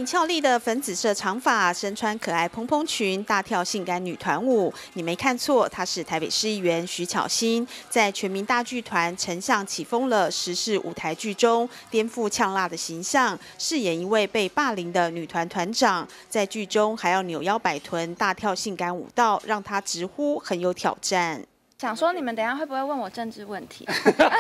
俏丽的粉紫色长发，身穿可爱蓬蓬裙，大跳性感女团舞。你没看错，她是台北市议员徐巧芯，在全民大剧团《丞相起风了》时事舞台剧中颠覆呛辣的形象，饰演一位被霸凌的女团团长。在剧中还要扭腰摆臀，大跳性感舞蹈，让她直呼很有挑战。 想说你们等一下会不会问我政治问题？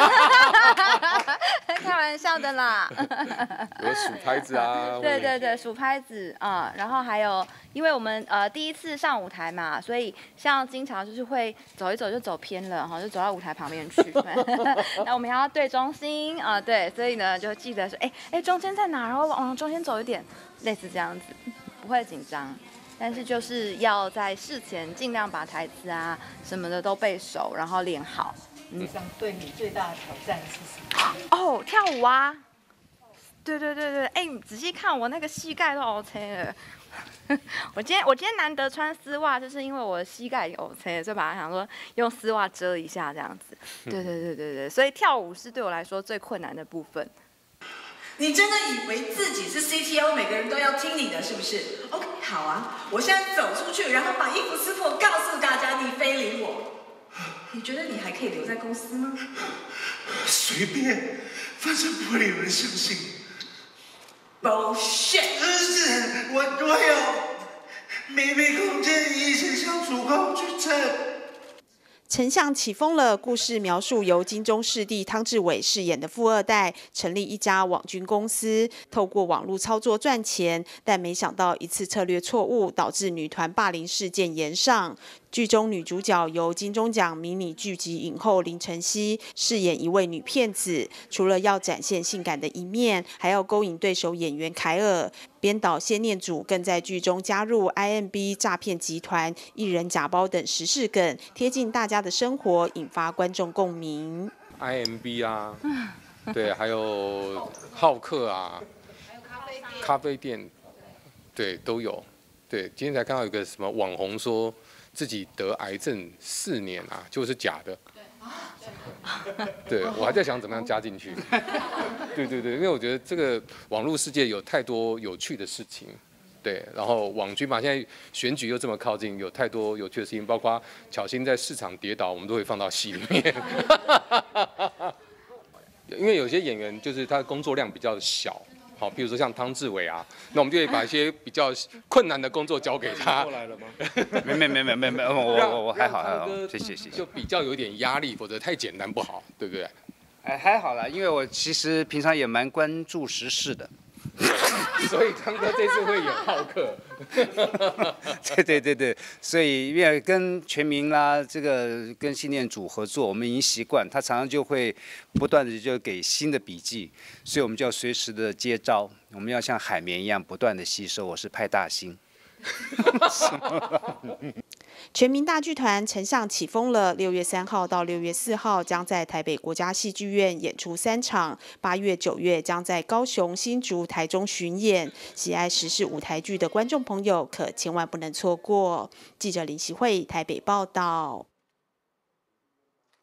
开玩笑的啦。 有数拍子啊。 对，数拍子啊、然后还有，因为我们第一次上舞台嘛，所以像经常就是会走一走就走偏了哈，就走到舞台旁边去。那我们还要对中心啊、对，所以呢就记得说，哎，中间在哪？然后往中间走一点，类似这样子，不会紧张。 但是就是要在事前尽量把台词啊什么的都背熟，然后练好。 想对你最大的挑战是什么？ 哦，跳舞啊！对，哎，你仔细看我那个膝盖都 OK 了。我今天难得穿丝袜，就是因为我的膝盖也 OK 了，所以把它想说用丝袜遮一下这样子。对，所以跳舞是对我来说最困难的部分。 你真的以为自己是 CTO， 每个人都要听你的，是不是 ？OK， 好啊，我现在走出去，然后把衣服撕破，告诉大家你非礼我。你觉得你还可以留在公司吗？ 随便，反正不会有人相信。 Bullshit！ 是，我有秘密空间，一切相处工具证。 丞相起风了。故事描述由金钟视帝汤志伟饰演的富二代成立一家网军公司，透过网络操作赚钱，但没想到一次策略错误，导致女团霸凌事件延上。剧中女主角由金钟奖迷你剧集影后林晨曦饰演一位女骗子，除了要展现性感的一面，还要勾引对手演员凯尔。编导谢念祖更在剧中加入 IMB 诈骗集团、艺人假包等时事梗，贴近大家的生活，引发观众共鸣。 IMB 啊，对，还有好客啊，咖啡店，对，都有。对，今天才看到有个什么网红说自己得癌症4年啊，就是假的。对，我还在想怎么样加进去。对，因为我觉得这个网络世界有太多有趣的事情。对，然后网军嘛，现在选举又这么靠近，有太多有趣的事情，包括巧芯在市场跌倒，我们都会放到戏里面。因为有些演员就是他的工作量比较小。 好，比如说像汤志伟啊，那我们就会把一些比较困难的工作交给他。过来了吗？ 没，我还好，谢谢。 就比较有点压力，否则太简单不好，对不对？ 哎，还好啦，因为我其实平常也蛮关注时事的。 所以汤哥这次会演浩克。 对，所以因为跟全民啦，这个跟信念组合作，我们已经习惯，他常常就会不断的就给新的笔记，所以我们就要随时的接招，我们要像海绵一样不断的吸收。我是派大星。 全民大剧团《丞相起风了》6月3号到6月4号将在台北国家戏剧院演出3场，8月、9月将在高雄、新竹、台中巡演。喜爱时事舞台剧的观众朋友可千万不能错过。记者林习慧台北报道。